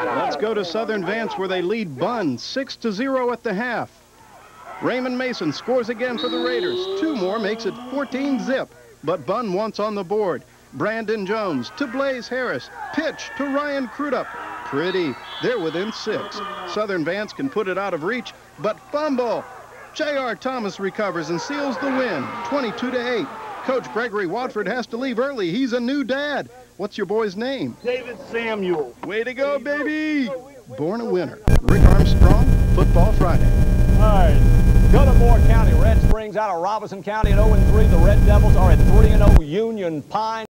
Let's go to Southern Vance, where they lead Bunn 6-0 at the half. Raymond Mason scores again for the Raiders. 2 more makes it 14-zip, but Bunn wants on the board. Brandon Jones to Blaze Harris. Pitch to Ryan Crudup. Pretty. They're within 6. Southern Vance can put it out of reach, but fumble. J.R. Thomas recovers and seals the win, 22-8. Coach Gregory Watford has to leave early. He's a new dad. What's your boy's name? David Samuel. Way to go, baby! Born a winner. Rick Armstrong, Football Friday. All right, go to Moore County. Red Springs out of Robinson County at 0-3. The Red Devils are at 3-0. Union Pine.